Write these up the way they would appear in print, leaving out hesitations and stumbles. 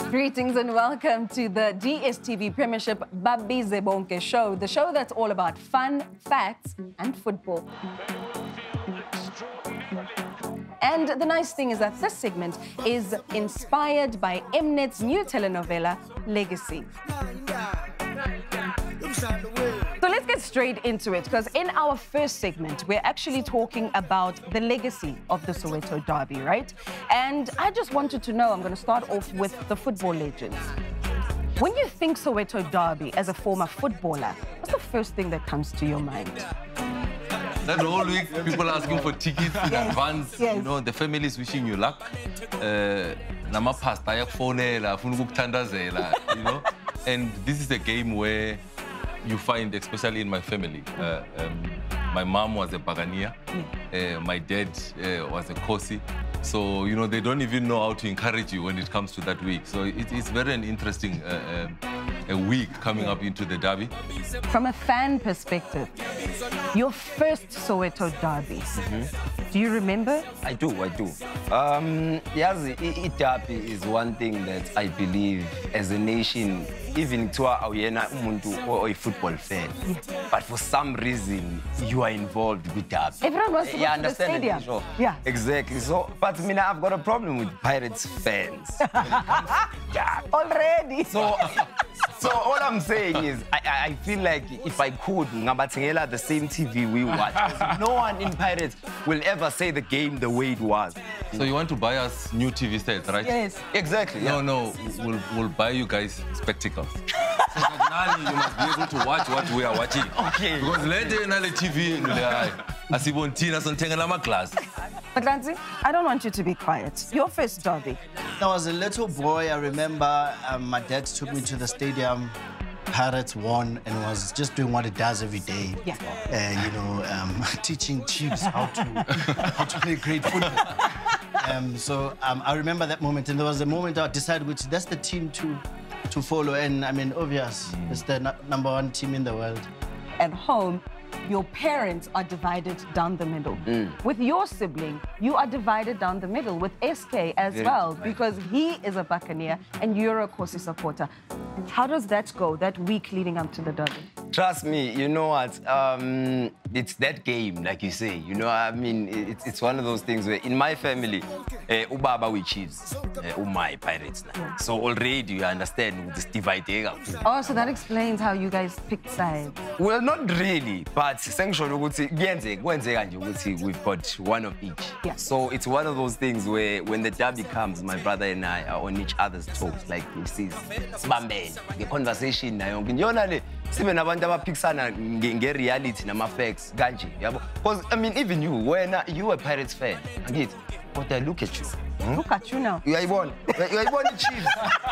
Greetings and welcome to the DSTV Premiership Babize Bonke show, the show that's all about fun, facts and football. And the nice thing is that this segment is inspired by Mnet's new telenovela, Legacy. So let's get straight into it, because in our first segment, we're actually talking about the legacy of the Soweto Derby, right? And I just wanted to know, I'm going to start off with the football legends. When you think Soweto Derby as a former footballer, what's the first thing that comes to your mind? That whole week, people asking for tickets in advance. Yes. You know, the family is wishing you luck. Nama pasta yakufonela, funa ukuthandazela, you know. And this is a game where you find, especially in my family, my mom was a Bagania, my dad was a Kosi. So, you know, they don't even know how to encourage you when it comes to that week. So it's very an interesting a week coming up into the derby. From a fan perspective, your first Soweto Derby, do you remember? I do. Yes, derby is one thing that I believe as a nation, even to or a football fan, but for some reason you are involved with derby. Everyone wants to go to the stadium. Sure. Yeah, Exactly. So, but I mean, I've got a problem with Pirates fans. Yeah. already. So all I'm saying is, I feel like if I could, ngabathengela the same TV we watch. No one in Pirates will ever say the game the way it was. So you want to buy us new TV sets, right? Yes. Exactly. Yeah. No, we'll buy you guys spectacles. So that now you must be able to watch what we are watching. Okay. Because later in the TV, asibontina sontengela ama glass. But Lanzi, I don't want you to be quiet. Your first derby. I was a little boy. I remember my dad took me to the stadium. Pirates won and was just doing what it does every day. Yeah. You know, teaching Chiefs how to play great football. So I remember that moment, and there was a moment I decided which that's the team to follow. And I mean, obvious, it's the #1 team in the world. At home, your parents are divided down the middle. With your sibling, you are divided down the middle with SK as well, because he is a Buccaneer and you're a Kosi supporter. How does that go, that week leading up to the derby? Trust me, you know what? It's that game, like you say. You know, I mean, it's one of those things where in my family, ubaba we Chiefs, my Pirates. So already you understand this divide. Oh, so that explains how you guys picked sides. Well, not really, but we've got one of each. Yeah. So it's one of those things where when the derby comes, my brother and I are on each other's toes, like he says, the conversation sibe nabantu abaphikisana nge-reality nama-facts kanje yabo, because I mean even you a Pirates fan angithi, but I look at you. Look at you now. Uyayibona iChiefs.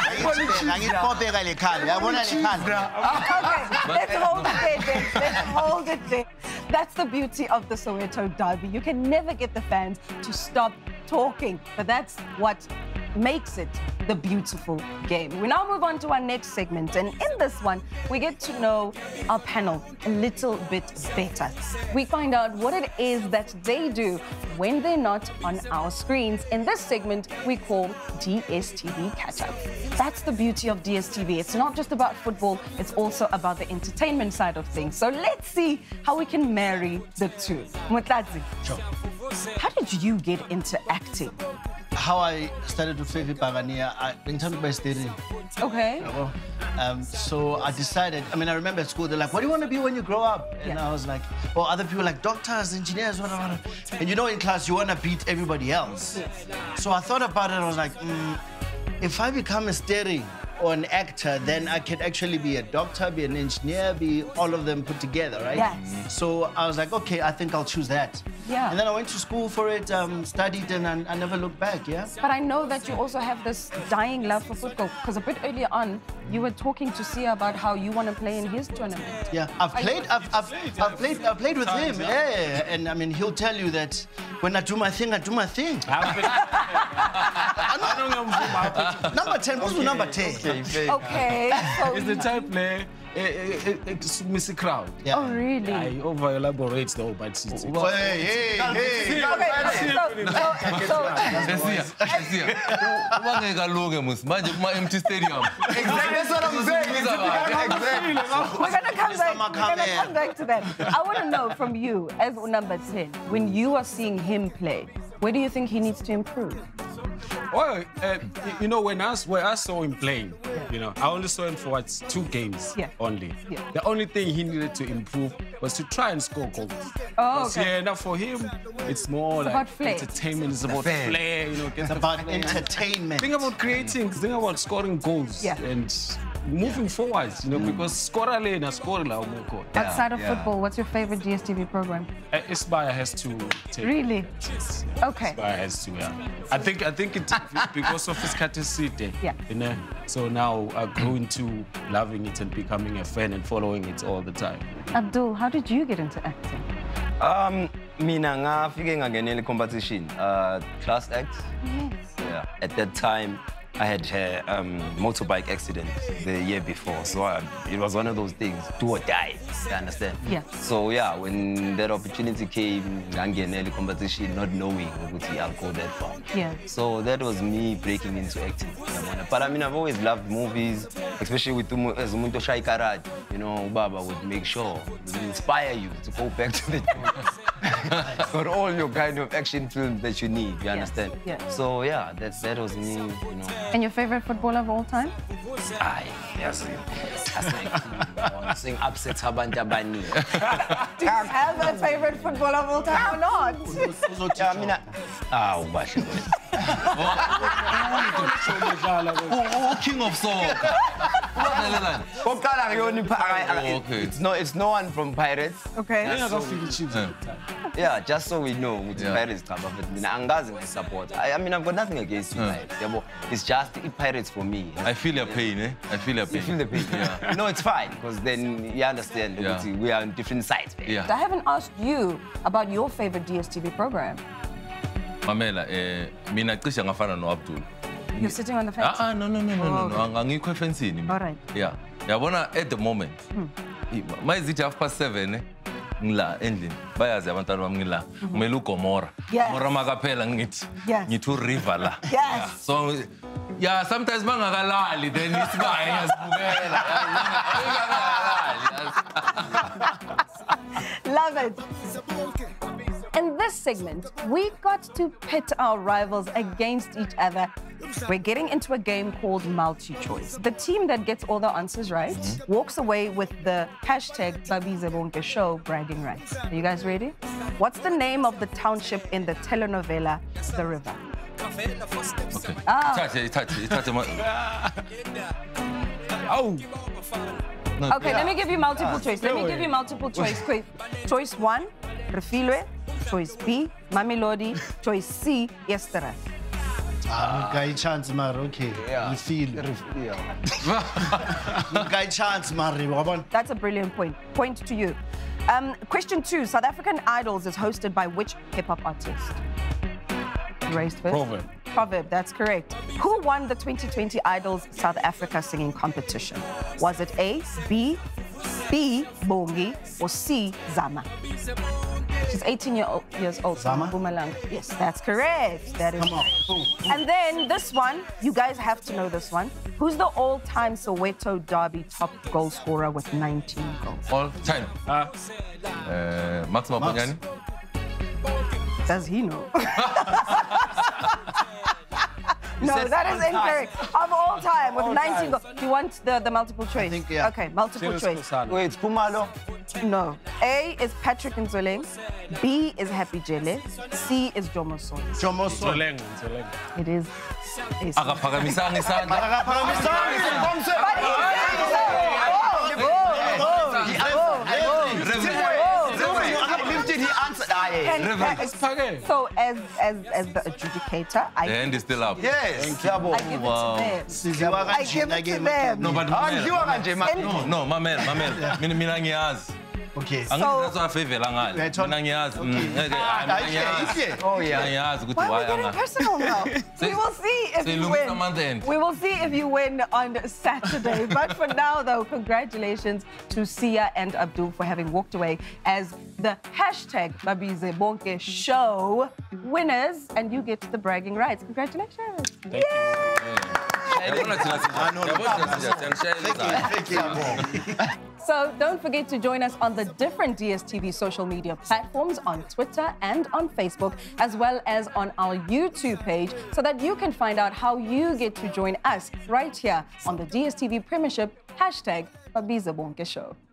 Okay, let's hold it there, then. Let's hold it there. That's the beauty of the Soweto Derby. You can never get the fans to stop talking, but that's what makes it the beautiful game. We now move on to our next segment, and in this one, we get to know our panel a little bit better. We find out what it is that they do when they're not on our screens. In this segment, we call DSTV Catch-Up. That's the beauty of DSTV. It's not just about football, it's also about the entertainment side of things. So let's see how we can marry the two. Mutladzi, Sure. how did you get into acting? How I started to favor Bagania, in terms of my studying. Okay. So I decided, I mean, I remember at school, they're like, what do you want to be when you grow up? And I was like, well, other people like doctors, engineers, whatever. And you know, in class, you want to beat everybody else. So I thought about it, and I was like, if I become a steering or an actor, then I could actually be a doctor, be an engineer, be all of them put together, right? Yes. So I was like, okay, I think I'll choose that. Yeah. And then I went to school for it, studied, and I never looked back, yeah? But I know that you also have this dying love for football, because a bit earlier on, you were talking to Sia about how you want to play in his tournament. Yeah, I've played with him. Yeah, and I mean, he'll tell you that when I do my thing, I do my thing. Number 10, who's number 10? Okay. So It's the type player. It's Missy Crowd. Yeah. Oh, really? I over elaborates though, but it's Hey. Okay, Shesiya. Ubangeka luke mus manje kuma empty stadium. Exactly, that's what I'm saying. Exactly. we're gonna come back. Mr. We're gonna come back to that. I want to know from you, as number 10, when you are seeing him play, where do you think he needs to improve? Well, you know, when I saw him playing, you know, I only saw him for 2 games only. Yeah. The only thing he needed to improve was to try and score goals. Oh, okay. Yeah, now for him, it's more like about flair. entertainment. It's about flair, you know. It's about entertainment. Think about creating, think about scoring goals and moving forwards, you know, because scorer lane and scoring la umeko. Outside of football, what's your favorite DSTV program? Isbaya has to take. Really? Yes. Okay. Isbaya has to, yeah. I think it because of his courtesy, Yeah. you know. So now I grew into loving it and becoming a fan and following it all the time. Abdul, how did you get into acting? Mina ngafike ngangenela competition, class act. Yes. Yeah. At that time, I had a motorbike accident the year before, so it was one of those things, do or die. You understand? Yeah. So yeah, when that opportunity came, ngangenela competition, not knowing ukuthi I'll go that far. Yeah. So that was me breaking into acting. But I mean, I've always loved movies, especially with as umuntu oshaya ikarati. You know, Baba would make sure to inspire you to go back to the movies. Got all your kind of action films that you need. You understand? Yeah. So yeah, that was me. You know. And your favorite footballer of all time? Yes. Saying upsets abantu abaningi. Do you have a favorite footballer of all time or not? Yeah, mina. Ubahle. King of soccer. Kokuqala ngiyoni Okay. it's no one from Pirates. Okay. Yeah, just so we know with Pirates club of it. Mina angazi support. I mean, I've got nothing against you guys. It's just Pirates for me. I feel your pain, eh? I feel your pain. You feel the pain. Yeah. No, it's fine because then you understand. Yeah. We are on different sides. Man. Yeah. I haven't asked you about your favorite DSTV program. Mamela, mina cishe ngafana no Abdul. You're sitting on the fence? No. Angikho efensini. All right. Yeah. Yabona at the moment. Mayizithi 7:30 ngila endlini. Bayazi abantwana bami ngila. Ngimela uGomora. Yes. Gomora makaphela ngithi. Yes. Ngithi river la. Yes. So yeah, sometimes bangakalali then isibaya sibukela. Love it. In this segment, we got to pit our rivals against each other. We're getting into a game called multi-choice. The team that gets all the answers right walks away with the hashtag Babizebonke Show bragging rights. Are you guys ready? What's the name of the township in the telenovela The River? Okay. Touch. Oh. Okay, let me give you multiple choice. Let me give you multiple choice. Choice 1, Refilwe. Choice B, Mamelodi. Choice C, Yestera. Guy chance, Mar, okay. You feel. Guy chance, Mari, Wabon. That's a brilliant point. Point to you. Question 2, South African Idols is hosted by which hip-hop artist? You raised first? Proverb, that's correct. Who won the 2020 Idols South Africa singing competition? Was it A, B, Bongi, or C, Zama? She's 18 years old. Zama? Mpumalanga. Yes, that's correct. That is correct. And then this one, you guys have to know this one. Who's the all-time Soweto Derby top goal scorer with 19 goals? All time. Max Maponyane. Does he know? No, that is incorrect. Of all time, with 19 goals. Do you want the multiple choice? I think, yeah. Okay, multiple choice. Wait, Pumalo. No. A is Patrick Nzoleng. B is Happy Jele. C is Jomo Soy. Jomoso. It is. Akaphakamisanga isandla. So as the adjudicator, I The hand is still up. Yes. give it to them. I give it to them. No, but no, Mamel, mina ngiyazi. Okay. Angithi that's why favela ngani. Uyayithola? Mina ngiyazi. Oh yeah. Ngiyazi ukuthi Why are we why getting angazi. personal now? We will see if you Silungisa month win. end. We will see if you win on Saturday. But for now, though, congratulations to Sia and Abdul for having walked away as the hashtag Babize Bonke Show winners, and you get the bragging rights. Congratulations. Thank So don't forget to join us on the different DSTV social media platforms on Twitter and on Facebook, as well as on our YouTube page, so that you can find out how you get to join us right here on the DSTV Premiership hashtag Babize Bonke Show.